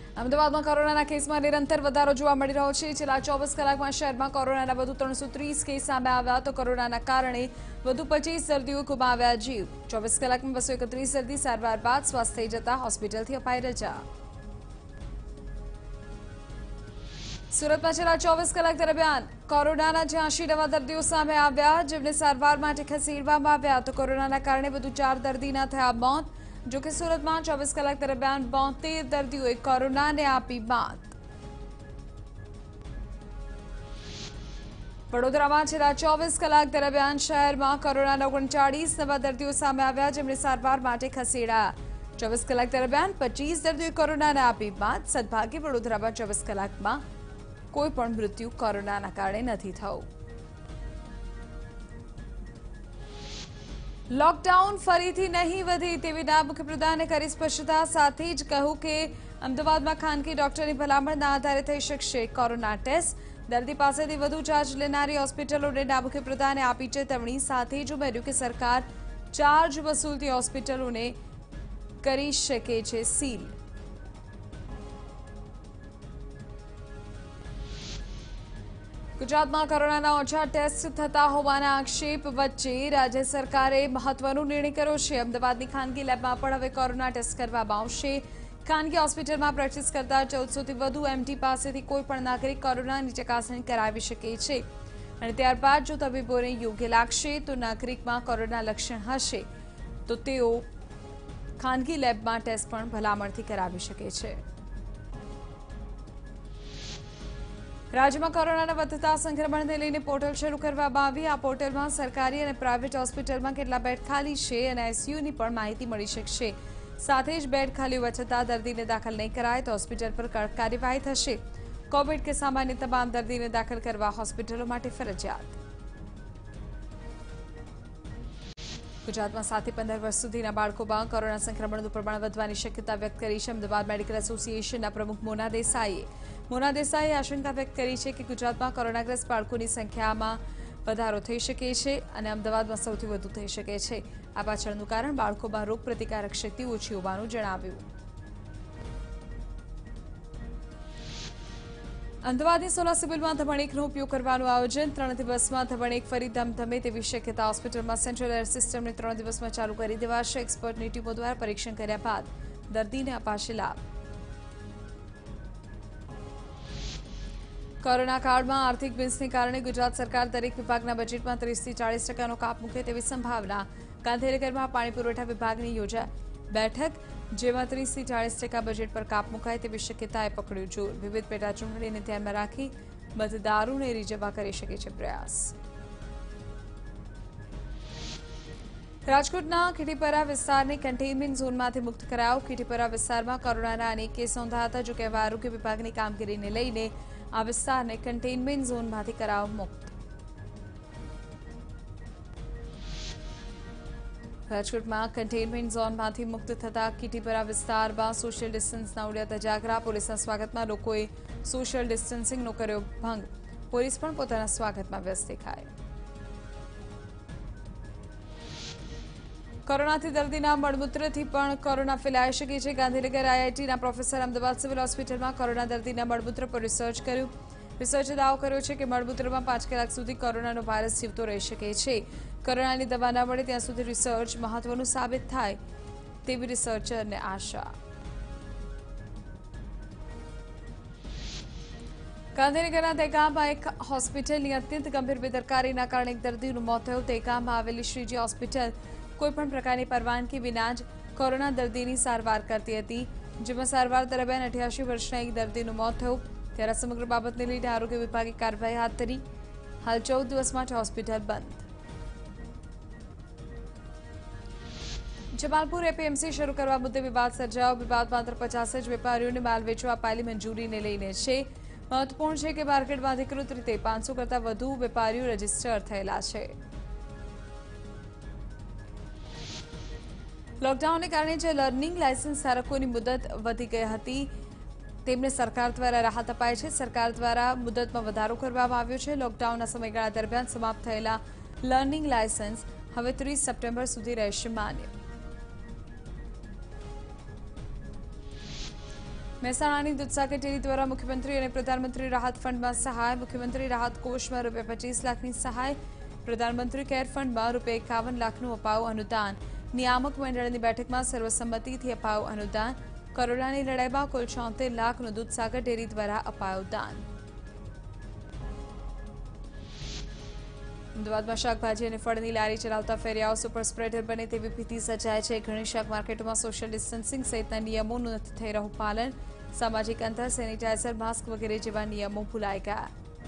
અમદાવાદમાં કોરોનાના કેસમાં નિરંતર વધારો જોવા મળી રહ્યો છે। છેલ્લા 24 કલાકમાં શહેરમાં કોરોનાના વધુ 330 કેસ સામે આવ્યા તો કોરોનાના કારણે વધુ 25 દર્દીઓ ગુમાવ્યા જીવ। 24 કલાકમાં 231 દર્દી સારવાર બાદ સ્વસ્થ થઈ જતા હોસ્પિટલથી અપાઈ રજા। સુરતમાં છેલ્લા 24 કલાક દરમિયાન કોરોનાના 86 નવા દર્દીઓ સામે આવ્યા, જેમને સારવાર માટે ખસેડવામાં આવ્યા તો કોરોનાના કારણે વધુ 4 દર્દીના થયા મોત। જો કે સુરતમાં 24 કલાક દરમિયાન 72 દર્દીઓએ કોરોનાને આપી માત। વડોદરામાં છેલ્લા 24 કલાક દરમિયાન શહેરમાં કોરોનાના 39 નવા દર્દીઓ સામે આવ્યા, જેમને સારવાર માટે ખસેડાયા। 24 કલાક દરમિયાન 25 દર્દીઓએ કોરોનાને આપી માત। સદભાગ્યે વડોદરામાં 24 કલાકમાં કોઈ પણ મૃત્યુ કોરોનાના કારણે નથી થયું। લોકડાઉન ફરીથી નહીં વધે તેવી નાયબ મુખ્યપ્રધાને કરી સ્પષ્ટતા। સાથે જ કહ્યું કે અમદાવાદમાં ખાનગી ડોક્ટરની ભલામણના આધારે થઈ શકશે કોરોના ટેસ્ટ। દર્દી પાસેથી વધુ ચાર્જ લેનારી હોસ્પિટલોને નાયબ મુખ્યપ્રધાને આપી ચેતવણી। સાથે જ ઉમેર્યું કે સરકાર ચાર્જ વસૂલતી હોસ્પિટલોને કરી શકે છે સીલ। ગુજરાતમાં કોરોનાના ઓછા ટેસ્ટ થતા હોવાના આક્ષેપ વચ્ચે રાજ્ય સરકારે મહત્વનો નિર્ણય કર્યો છે। અમદાવાદની ખાનગી લેબમાં પણ હવે કોરોના ટેસ્ટ કરવામાં આવશે। ખાનગી હોસ્પિટલમાં પ્રેક્ટિસ કરતા 1400થી વધુ એમડી પાસેથી કોઈપણ નાગરિક કોરોનાની ચકાસણી કરાવી શકે છે અને ત્યારબાદ જો તબીબોને યોગ્ય લાગશે તો નાગરિકમાં કોરોના લક્ષણ હશે તો તેઓ ખાનગી લેબમાં ટેસ્ટ પણ ભલામણથી કરાવી શકે છે। રાજ્યમાં કોરોનાના વધતા સંક્રમણને લઈને પોર્ટલ શરૂ કરવામાં આવી। આ પોર્ટલમાં સરકારી અને પ્રાઇવેટ હોસ્પિટલમાં કેટલા બેડ ખાલી છે અને આઈસીયુની પણ માહિતી મળી શકશે। સાથે જ બેડ ખાલી હોવા છતાં દર્દીને દાખલ નહીં કરાય તો હોસ્પિટલ પર કડક કાર્યવાહી થશે। કોવિડ કે સામાન્ય તમામ દર્દીને દાખલ કરવા હોસ્પિટલો માટે ફરજિયાત। ગુજરાતમાં 7 થી 15 વર્ષ સુધીના બાળકોમાં કોરોના સંક્રમણનું પ્રમાણ વધવાની શક્યતા વ્યક્ત કરી છે। અમદાવાદ મેડિકલ એસોસિએશનના પ્રમુખ મોના દેસાઈએ આશંકા વ્યક્ત કરી છે કે ગુજરાતમાં કોરોનાગ્રસ્ત બાળકોની સંખ્યામાં વધારો થઈ શકે છે અને અમદાવાદમાં સૌથી વધુ થઈ શકે છે। આ પાછળનું કારણ બાળકોમાં રોગપ્રતિકારક શક્તિ ઓછી હોવાનું જણાવ્યું। અમદાવાદની સોલા સિવિલમાં ધમણેકનો ઉપયોગ કરવાનું આયોજન। 3 દિવસમાં ધમણેક ફરી ધમધમે તેવી શક્યતા। હોસ્પિટલમાં સેન્ટ્રલ એર સિસ્ટમને 3 દિવસમાં ચાલુ કરી દેવાશે। એક્સપર્ટની ટીમો દ્વારા પરીક્ષણ કર્યા બાદ દર્દીને અપાશે લાભ। કોરોના કાળમાં આર્થિક બીન્સને કારણે ગુજરાત સરકાર દરેક વિભાગના બજેટમાં 30 થી 40% કાપ મૂકે તેવી સંભાવના। ગાંધીનગરમાં પાણી પુરવઠા વિભાગની યોજાઈ બેઠક, જેમાં 30 થી 40% બજેટ પર કાપ મુકાય તેવી શક્યતાએ પકડ્યું જોર। વિવિધ પેટા ચૂંટણીને ધ્યાનમાં રાખી મતદારોને રીઝવવા કરી શકે છે પ્રયાસ। રાજકોટના ખીટીપરા વિસ્તારને કન્ટેનમેન્ટ ઝોનમાંથી મુક્ત કરાયો। ખીટીપરા વિસ્તારમાં કોરોનાના અનેક કેસ નોંધાયા હતા, જોકે હવે આરોગ્ય વિભાગની કામગીરીને લઈને આ વિસ્તારને કન્ટેનમેન્ટ ઝોનમાંથી કરાયો મુક્ત। રાજકોટમાં કન્ટેનમેન્ટ ઝોનમાંથી મુક્ત થતા ખીટીપરા વિસ્તારમાં સોશિયલ ડિસ્ટન્સના ઉડ્યા ધજાગરા। પોલીસના સ્વાગતમાં લોકોએ સોશિયલ ડિસ્ટન્સિંગનો કર્યો ભંગ। પોલીસ પણ પોતાના સ્વાગતમાં વ્યસ્ત દેખાઈ। કોરોનાથી દર્દીના મળમૂત્રથી પણ કોરોના ફેલાઈ શકે છે। ગાંધીનગર આઈઆઈટીના પ્રોફેસર અમદાવાદ સિવિલ હોસ્પિટલમાં કોરોના દર્દીના મળમૂત્ર પર રિસર્ચ કર્યું। રિસર્ચે દાવો કર્યો છે કે મળમૂત્રમાં 5 કલાક સુધી કોરોનાનો વાયરસ જીવતો રહી શકે છે। કોરોનાની દવા ન મળે ત્યાં સુધી રિસર્ચ મહત્વનું સાબિત થાય તેવી રિસર્ચરને આશા। ગાંધીનગરના દહેગામમાં એક હોસ્પિટલની અત્યંત ગંભીર બેદરકારીના કારણે એક દર્દીનું મોત થયું। દહેગામમાં આવેલી શ્રીજી હોસ્પિટલ કોઈપણ પ્રકારની પરવાનગી વિના જ કોરોના દર્દીની સારવાર કરતી હતી, જેમાં સારવાર દરમિયાન 88 વર્ષના એક દર્દીનું મોત થયું। ત્યારે સમગ્ર બાબતને લઈને આરોગ્ય વિભાગે કાર્યવાહી હાથ ધરી। હાલ 14 દિવસ માટે હોસ્પિટલ બંધ। જમાલપુર એપીએમસી શરૂ કરવા મુદ્દે વિવાદ સર્જાયો। વિવાદ માત્ર 50 જ વેપારીઓને માલ વેચવા અપાયેલી મંજૂરીને લઈને છે। મહત્વપૂર્ણ છે કે માર્કેટમાં અધિકૃત રીતે 500 કરતાં વધુ વેપારીઓ રજીસ્ટર થયેલા છે। લોકડાઉનને કારણે જે લર્નિંગ લાયસન્સ ધારકોની મુદત વધી ગઈ હતી તેમને સરકાર દ્વારા રાહત અપાઈ છે। સરકાર દ્વારા મુદતમાં વધારો કરવામાં આવ્યો છે। લોકડાઉનના સમયગાળા દરમિયાન સમાપ્ત થયેલા લર્નિંગ લાયસન્સ હવે 30 સપ્ટેમ્બર સુધી રહેશે માન્ય। મહેસાણાની દૂધસાગર ડેરી દ્વારા મુખ્યમંત્રી અને પ્રધાનમંત્રી રાહત ફંડમાં સહાય. મુખ્યમંત્રી રાહત કોષમાં ₹25 લાખની સહાય. પ્રધાનમંત્રી કેર ફંડમાં ₹51 લાખનું અપાયું અનુદાન. નિયામક મંડળની બેઠકમાં સર્વસંમતિથી અપાયું અનુદાન. કોરોનાની લડાઈમાં કુલ 76 લાખનું દૂધસાગર ડેરી દ્વારા અપાયું દાન. અમદાવાદમાં શાકભાજી અને ફળની લારી ચલાવતા ફેરિયાઓ સુપર સ્પ્રેડર બને તેવી ભીતિ સર્જાય છે. ઘણી શાક માર્કેટોમાં સોશિયલ ડિસ્ટન્સિંગ સહિતના નિયમોનું નથી થઈ રહ્યું પાલન. સામાજિક અંતર, સેનિટાઇઝર, માસ્ક વગેરે જેવા નિયમો ભૂલાઈ ગયા.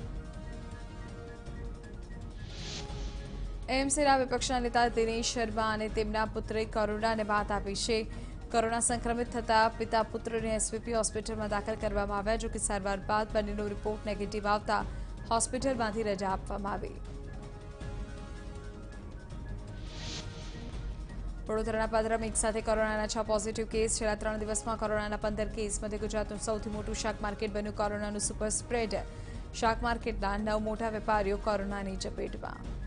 એએમસીના વિપક્ષના નેતા દિનેશ શર્મા અને તેમના પુત્રે કોરોનાને માત આપી છે. કોરોના સંક્રમિત થતા પિતા પુત્રને એસવીપી હોસ્પિટલમાં દાખલ કરવામાં આવ્યા. જોકે સારવાર બાદ બંનેનો રિપોર્ટ નેગેટિવ આવતા હોસ્પિટલમાંથી રજા આપવામાં આવી. વડોદરાના પાદરામાં એક સાથે કોરોનાના 6 પોઝિટિવ કેસ. છેલ્લા 3 દિવસમાં કોરોનાના 15 કેસ. મધ્ય ગુજરાતનું સૌથી મોટું શાક માર્કેટ બન્યું કોરોનાનું સુપર સ્પ્રેડર. શાક માર્કેટના 9 મોટા વેપારીઓ કોરોનાની ચપેટમાં.